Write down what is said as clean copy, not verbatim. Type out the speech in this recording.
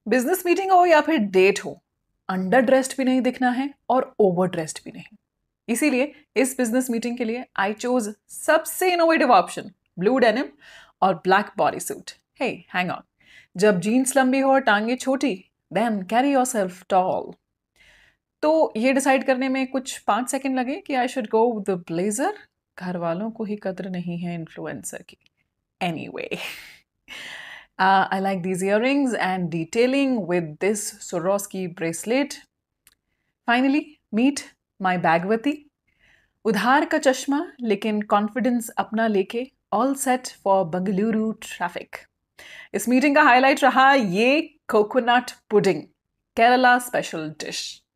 Business meeting हो या फिर डेट हो, अंडर ड्रेस्ड भी नहीं दिखना है और ओवर ड्रेस्ड भी नहीं। इसीलिए इस बिजनेस मीटिंग के लिए आई चोज सबसे इनोवेटिव ऑप्शन, ब्लू डेनिम और black body suit. Hey hang on, जब जीन्स लंबी हो और टांगे छोटी, देन कैरी योरसेल्फ टॉल। तो ये डिसाइड करने में कुछ 5 सेकंड लगे कि I should go with the blazer. घर वालों को ही कद्र नहीं है इन्फ्लुएंसर की। Anyway, I like these earrings and detailing with this Swarovski bracelet. Finally, meet my Bagwati. उधार का चश्मा लेकिन कॉन्फिडेंस अपना लेके all set for Bengaluru traffic. इस मीटिंग का हाईलाइट रहा ये coconut pudding, Kerala special dish.